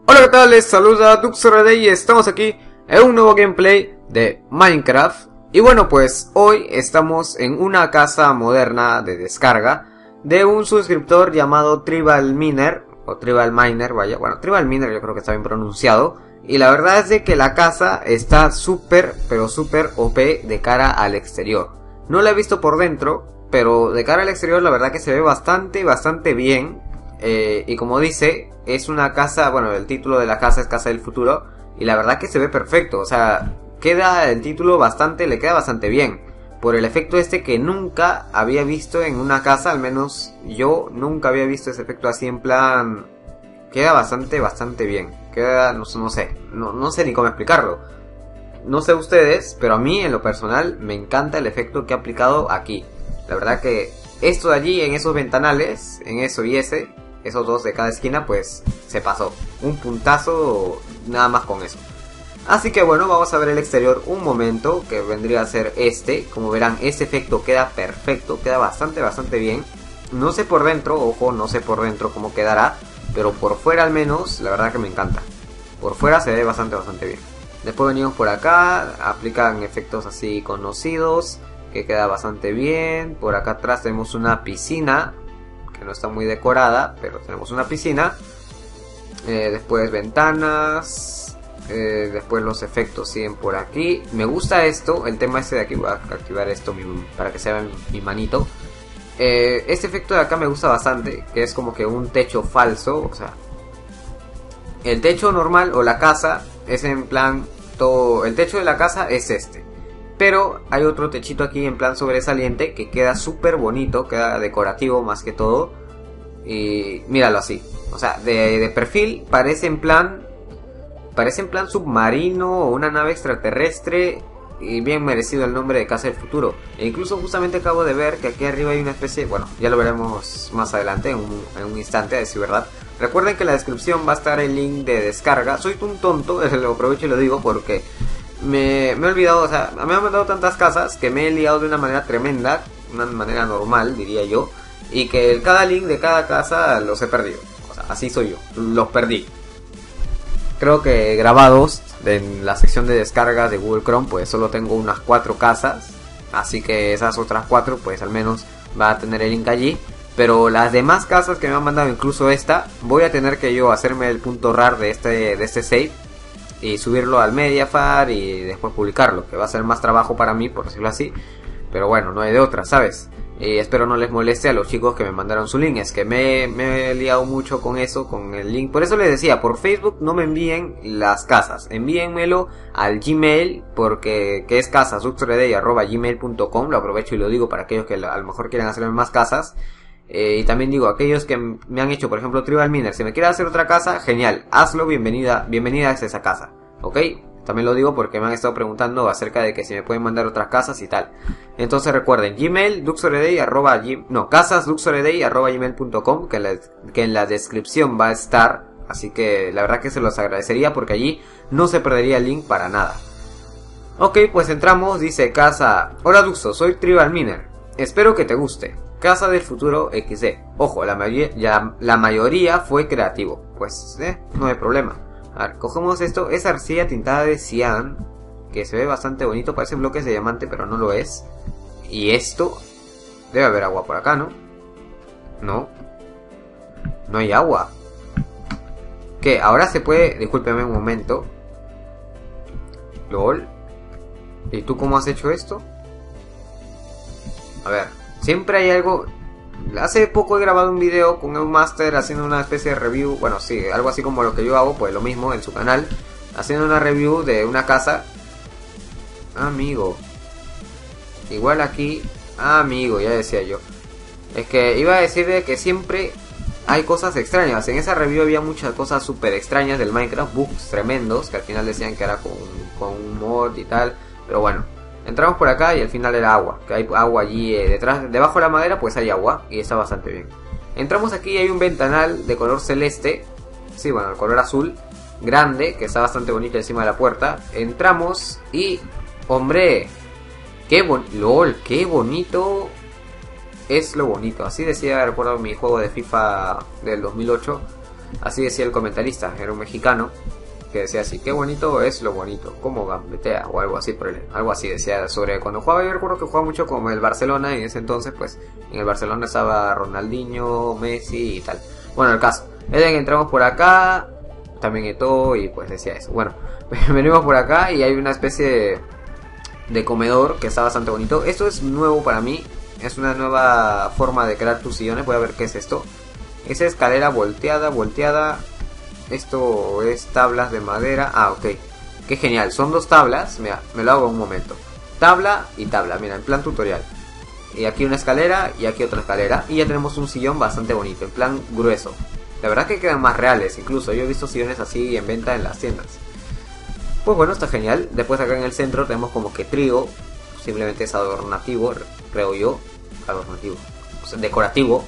Hola, ¿qué tal? Les saluda DuxRD y estamos aquí en un nuevo gameplay de Minecraft. Y bueno, pues hoy estamos en una casa moderna de descarga de un suscriptor llamado Tribal Miner, o Tribal Miner, vaya, bueno, Tribal Miner yo creo que está bien pronunciado. Y la verdad es de que la casa está súper, pero súper OP de cara al exterior. No la he visto por dentro, pero de cara al exterior la verdad que se ve bastante bien. Y como dice, es una casa, bueno, el título de la casa es Casa del Futuro. Y la verdad que se ve perfecto, o sea, queda el título le queda bastante bien. Por el efecto este que nunca había visto en una casa, al menos yo nunca había visto ese efecto así en plan... Queda bastante bien. Queda, no sé ni cómo explicarlo. No sé ustedes, pero a mí en lo personal me encanta el efecto que ha aplicado aquí. La verdad que esto de allí, en esos ventanales, en eso y esos dos de cada esquina, pues se pasó. Un puntazo nada más con eso. Así que bueno, vamos a ver el exterior un momento, que vendría a ser este. Como verán, ese efecto queda perfecto, queda bastante bien. No sé por dentro, ojo, no sé por dentro cómo quedará, pero por fuera al menos, la verdad que me encanta. Por fuera se ve bastante bien. Después venimos por acá, aplican efectos así conocidos, que queda bastante bien. Por acá atrás tenemos una piscina, que no está muy decorada, pero tenemos una piscina. Después ventanas, después los efectos siguen por aquí. Me gusta esto, el tema este de aquí, voy a activar esto para que se vea mi manito. Este efecto de acá me gusta bastante, que es como que un techo falso, o sea, el techo normal o la casa es en plan todo, el techo de la casa es este, pero hay otro techito aquí en plan sobresaliente que queda súper bonito, queda decorativo más que todo. Y míralo así, o sea, de perfil parece en plan submarino o una nave extraterrestre. Y bien merecido el nombre de Casa del Futuro. E incluso justamente acabo de ver que aquí arriba hay una especie... Bueno, ya lo veremos más adelante, en un instante, a decir verdad. Recuerden que en la descripción va a estar el link de descarga. Soy un tonto, lo aprovecho y lo digo porque me he olvidado, o sea, me han mandado tantas casas que me he liado de una manera tremenda, una manera normal, diría yo. Y que cada link de cada casa los he perdido. O sea, así soy yo, los perdí. Creo que grabados en la sección de descargas de Google Chrome, pues solo tengo unas 4 casas, así que esas otras 4 pues al menos va a tener el link allí. Pero las demás casas que me han mandado, incluso esta, voy a tener que yo hacerme el punto RAR de este save y subirlo al Mediafire y después publicarlo, que va a ser más trabajo para mí, por decirlo así, pero bueno, no hay de otra, ¿sabes? Y espero no les moleste a los chicos que me mandaron su link. Es que me he liado mucho con eso, con el link. Por eso les decía, por Facebook no me envíen las casas. Envíenmelo al Gmail, porque que es casasduxrd@gmail.com. Lo aprovecho y lo digo para aquellos que a lo mejor quieran hacerme más casas. Y también digo, aquellos que me han hecho, por ejemplo, Tribal Miner, si me quieres hacer otra casa, genial, hazlo, bienvenida a esa casa, ¿ok? También lo digo porque me han estado preguntando acerca de que si me pueden mandar otras casas y tal. Entonces recuerden, Gmail, casasduxrd@gmail.com, que en la descripción va a estar. Así que la verdad que se los agradecería porque allí no se perdería el link para nada. Ok, pues entramos, dice casa... Hola Duxo, soy Tribal Miner. Espero que te guste. Casa del Futuro XD. Ojo, la mayoría fue creativo. Pues, no hay problema. A ver, cogemos esto, es arcilla tintada de cian, que se ve bastante bonito, parece bloques de diamante, pero no lo es. Y esto, debe haber agua por acá, ¿no? No, no hay agua. ¿Qué? Ahora se puede, discúlpeme un momento. LOL. ¿Y tú cómo has hecho esto? A ver, siempre hay algo... Hace poco he grabado un video con un master haciendo una especie de review, bueno sí, algo así como lo que yo hago, pues lo mismo en su canal, haciendo una review de una casa. Amigo, igual aquí, amigo, ya decía yo. Es que iba a decir de que siempre hay cosas extrañas. En esa review había muchas cosas súper extrañas del Minecraft, bugs tremendos, que al final decían que era con un mod y tal, pero bueno. Entramos por acá y al final era agua, que hay agua allí detrás, debajo de la madera pues hay agua y está bastante bien. Entramos aquí y hay un ventanal de color celeste, sí, bueno, el color azul, grande, que está bastante bonito encima de la puerta. Entramos y, hombre, LOL, qué bonito es lo bonito. Así decía, recuerdo mi juego de FIFA del 2008. Así decía el comentarista, era un mexicano que decía así: qué bonito es lo bonito, como gambetea, o algo así algo así decía sobre cuando jugaba. Yo recuerdo que jugaba mucho con el Barcelona, y en ese entonces pues en el Barcelona estaba Ronaldinho, Messi y tal. Bueno, el caso es de que entramos por acá, también Eto'o, y pues decía eso. Bueno, venimos por acá y hay una especie de comedor que está bastante bonito. Esto es nuevo para mí, es una nueva forma de crear tus sillones. Voy a ver qué es esto. Esa escalera volteada. Esto es tablas de madera. Ah, ok. Qué genial. Son dos tablas. Mira, me lo hago en un momento. Tabla y tabla. Mira, en plan tutorial. Y aquí una escalera y aquí otra escalera. Y ya tenemos un sillón bastante bonito. En plan grueso. La verdad que quedan más reales. Incluso yo he visto sillones así en venta en las tiendas. Pues bueno, está genial. Después acá en el centro tenemos como que trigo. Simplemente es adornativo, creo yo. Adornativo. O sea, decorativo.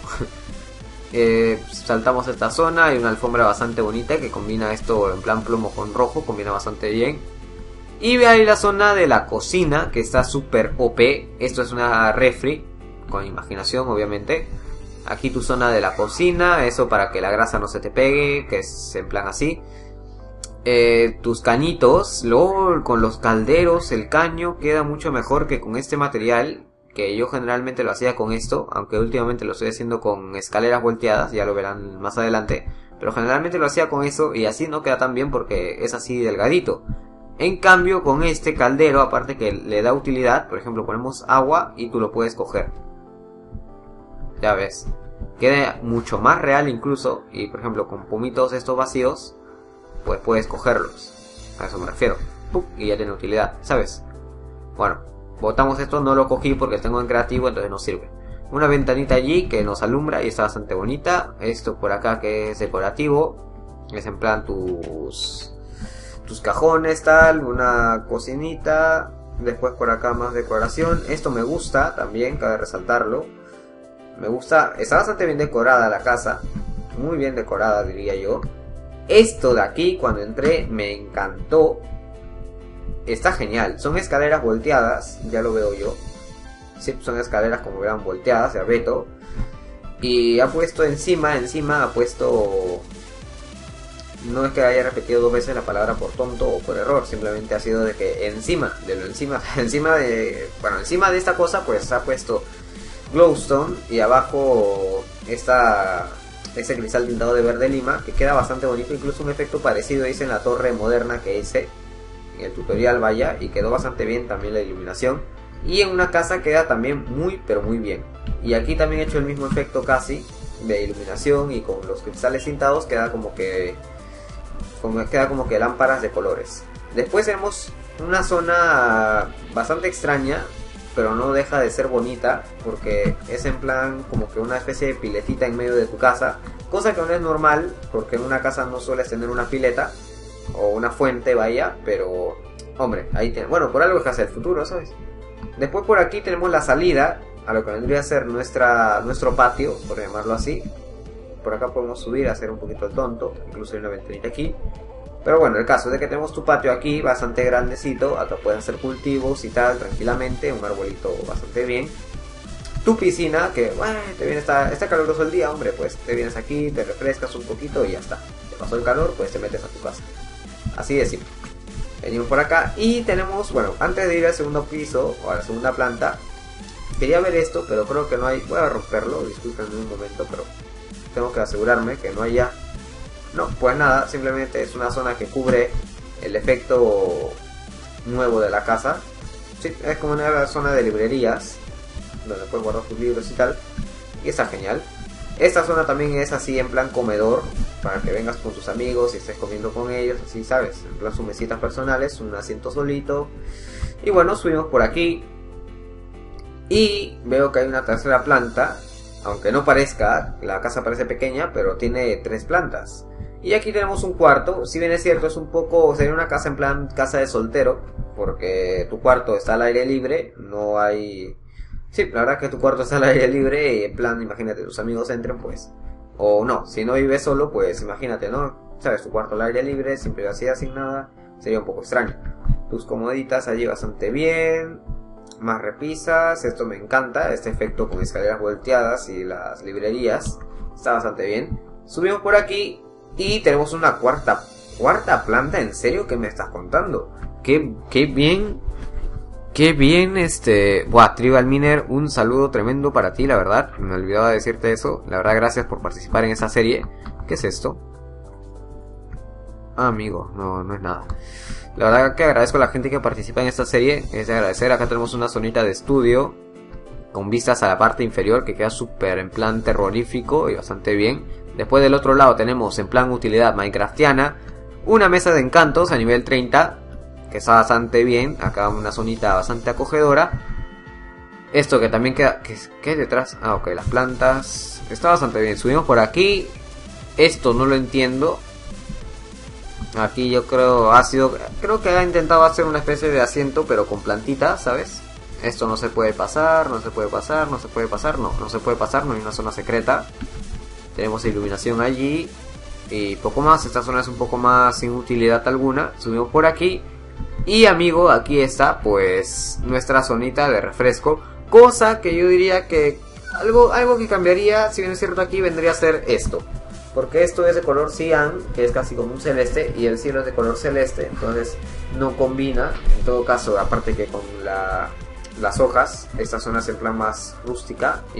Saltamos esta zona, hay una alfombra bastante bonita que combina esto en plan plomo con rojo, combina bastante bien. Y ve ahí la zona de la cocina, que está súper OP. Esto es una refri, con imaginación obviamente. Aquí tu zona de la cocina, eso para que la grasa no se te pegue, que es en plan así. Tus cañitos, luego con los calderos, el caño queda mucho mejor que con este material, que yo generalmente lo hacía con esto, aunque últimamente lo estoy haciendo con escaleras volteadas, ya lo verán más adelante, pero generalmente lo hacía con eso y así no queda tan bien porque es así delgadito. En cambio con este caldero, aparte que le da utilidad, por ejemplo ponemos agua y tú lo puedes coger, ya ves, queda mucho más real incluso. Y por ejemplo con pumitos estos vacíos, pues puedes cogerlos, a eso me refiero, y ya tiene utilidad, ¿sabes? Bueno, botamos esto, no lo cogí porque tengo en creativo, entonces no sirve. Una ventanita allí que nos alumbra y está bastante bonita. Esto por acá que es decorativo, es en plan tus cajones, tal, una cocinita. Después por acá más decoración. Esto me gusta también, cabe resaltarlo. Me gusta, está bastante bien decorada la casa, muy bien decorada diría yo. Esto de aquí cuando entré me encantó. Está genial, son escaleras volteadas, ya lo veo yo. Sí, son escaleras como verán volteadas, ya Beto. Y ha puesto encima ha puesto... No es que haya repetido dos veces la palabra por tonto o por error, simplemente ha sido de que encima encima de esta cosa pues ha puesto glowstone y abajo ese cristal tintado de verde lima que queda bastante bonito, incluso un efecto parecido hice en la torre moderna que hice en el tutorial, vaya, y quedó bastante bien también la iluminación. Y en una casa queda también muy pero muy bien. Y aquí también he hecho el mismo efecto casi de iluminación y con los cristales tintados queda como que lámparas de colores. Después tenemos una zona bastante extraña, pero no deja de ser bonita porque es en plan como que una especie de piletita en medio de tu casa, cosa que no es normal porque en una casa no sueles tener una pileta o una fuente, vaya, pero hombre, ahí tiene, bueno, por algo es que hace el futuro, ¿sabes? Después por aquí tenemos la salida a lo que vendría a ser nuestro patio, por llamarlo así. Por acá podemos subir a hacer un poquito el tonto, incluso hay una ventanita aquí. Pero bueno, el caso es de que tenemos tu patio aquí bastante grandecito, acá pueden hacer cultivos y tal tranquilamente, un arbolito bastante bien. Tu piscina, que bueno, te viene está caluroso el día, hombre, pues te vienes aquí, te refrescas un poquito y ya está. Te pasó el calor, pues te metes a tu casa. Así de simple. Venimos por acá y tenemos, bueno, antes de ir al segundo piso o a la segunda planta, quería ver esto, pero creo que no hay. Voy a romperlo, disculpenme un momento, pero tengo que asegurarme que no haya. No, pues nada, simplemente es una zona que cubre el efecto nuevo de la casa. Sí, es como una zona de librerías donde puedes guardar tus libros y tal, y está genial. Esta zona también es así en plan comedor, para que vengas con tus amigos y estés comiendo con ellos, así sabes, en plan sus mesitas personales, un asiento solito. Y bueno, subimos por aquí y veo que hay una tercera planta, aunque no parezca, la casa parece pequeña, pero tiene 3 plantas. Y aquí tenemos un cuarto, si bien es cierto, es un poco, sería una casa en plan casa de soltero, porque tu cuarto está al aire libre, no hay... Sí, la verdad que tu cuarto está al aire libre y en plan, imagínate, tus amigos entren pues. O no, si no vives solo, pues imagínate, ¿no? Sabes, tu cuarto al aire libre, sin privacidad, sin nada, sería un poco extraño. Tus comoditas allí bastante bien, más repisas, esto me encanta, este efecto con escaleras volteadas y las librerías, está bastante bien. Subimos por aquí Y tenemos una cuarta planta, ¿en serio? ¿Qué me estás contando? Qué bien, buah, Tribal Miner, un saludo tremendo para ti, la verdad, me olvidaba decirte eso, la verdad, gracias por participar en esa serie. ¿Qué es esto? Ah, amigo, no es nada. La verdad que agradezco a la gente que participa en esta serie, es de agradecer. Acá tenemos una zonita de estudio, con vistas a la parte inferior, que queda súper en plan terrorífico y bastante bien. Después del otro lado tenemos en plan utilidad minecraftiana, una mesa de encantos a nivel 30, que está bastante bien. Acá una zonita bastante acogedora. Esto que también queda... ¿Qué es detrás? Ah, ok, las plantas. Está bastante bien. Subimos por aquí. Esto no lo entiendo. Aquí yo creo creo que ha intentado hacer una especie de asiento, pero con plantitas, ¿sabes? Esto no se puede pasar, no se puede pasar, no se puede pasar, no se puede pasar, no hay una zona secreta. Tenemos iluminación allí y poco más. Esta zona es un poco más sin utilidad alguna. Subimos por aquí y, amigo, aquí está pues nuestra zonita de refresco, cosa que yo diría que algo que cambiaría, si bien es cierto, aquí vendría a ser esto, porque esto es de color cian, que es casi como un celeste, y el cielo es de color celeste, entonces no combina. En todo caso, aparte que con las hojas, esta zona es en plan más rústica, y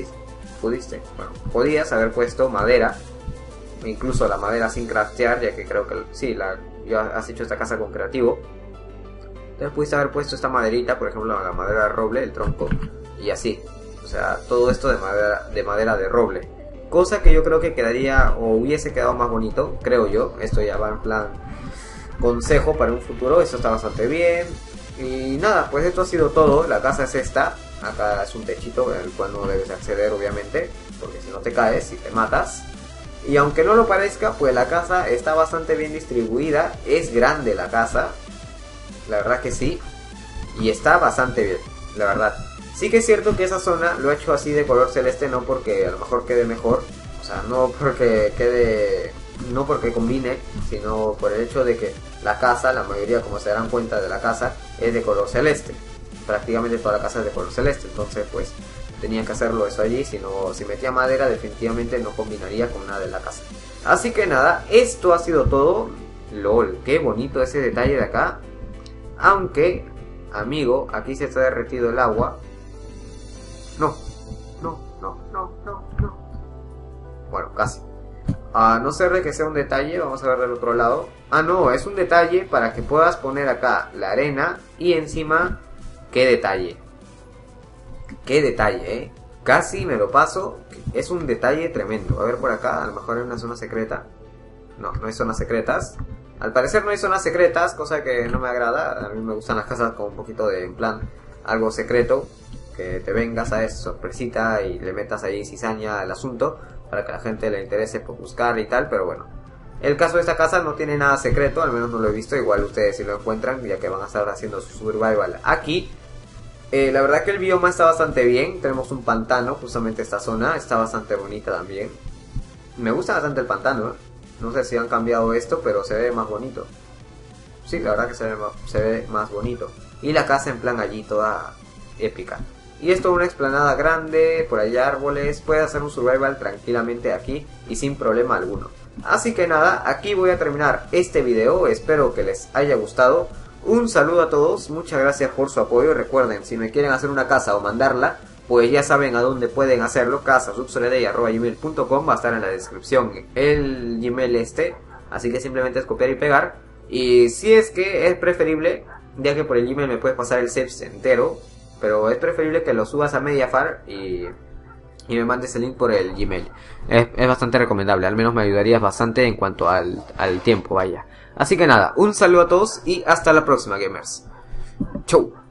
podías haber puesto madera, incluso la madera sin craftear, ya que creo que sí, ya has hecho esta casa con creativo. Entonces pudiste haber puesto esta maderita, por ejemplo, la madera de roble, el tronco, y así. O sea, todo esto de madera de roble. Cosa que yo creo que quedaría o hubiese quedado más bonito, creo yo. Esto ya va en plan consejo para un futuro. Esto está bastante bien. Y nada, pues esto ha sido todo. La casa es esta. Acá es un techito en el cual no debes acceder, obviamente, porque si no te caes y te matas. Y aunque no lo parezca, pues la casa está bastante bien distribuida. Es grande la casa, la verdad que sí. Y está bastante bien, la verdad. Sí que es cierto que esa zona lo he hecho así de color celeste, no porque a lo mejor quede mejor, o sea, no porque combine, sino por el hecho de que la casa, la mayoría, como se darán cuenta, de la casa es de color celeste. Prácticamente toda la casa es de color celeste, entonces pues tenían que hacerlo eso allí, si metía madera definitivamente no combinaría con nada de la casa. Así que nada, esto ha sido todo. LOL, qué bonito ese detalle de acá. Aunque, amigo, aquí se está derretido el agua. No. Bueno, casi. A no ser de que sea un detalle, vamos a ver del otro lado. Ah, no, es un detalle para que puedas poner acá la arena y encima... ¡Qué detalle! ¡Qué detalle, Casi me lo paso. Es un detalle tremendo. A ver por acá, a lo mejor hay una zona secreta. No hay zonas secretas. Al parecer no hay zonas secretas, cosa que no me agrada. A mí me gustan las casas con un poquito de, en plan, algo secreto. Que te vengas a esa sorpresita y le metas ahí cizaña al asunto para que a la gente le interese por buscar y tal, pero bueno. El caso de esta casa no tiene nada secreto, al menos no lo he visto. Igual ustedes si lo encuentran, ya que van a estar haciendo su survival aquí. La verdad que el bioma está bastante bien. Tenemos un pantano, justamente esta zona está bastante bonita también. Me gusta bastante el pantano, No sé si han cambiado esto, pero se ve más bonito. Sí, la verdad que se ve más bonito. Y la casa en plan allí toda épica. Y esto una explanada grande, por allá árboles, puede hacer un survival tranquilamente aquí y sin problema alguno. Así que nada, aquí voy a terminar este video, espero que les haya gustado. Un saludo a todos, muchas gracias por su apoyo. Recuerden, si me quieren hacer una casa o mandarla, pues ya saben a dónde pueden hacerlo. casasubsoleday@gmail.com, va a estar en la descripción el Gmail así que simplemente es copiar y pegar. Y si es que es preferible, ya que por el Gmail me puedes pasar el saves entero, pero es preferible que lo subas a Mediafire y me mandes el link por el Gmail. Es bastante recomendable, al menos me ayudarías bastante en cuanto al tiempo, vaya. Así que nada, un saludo a todos y hasta la próxima, gamers. Chau.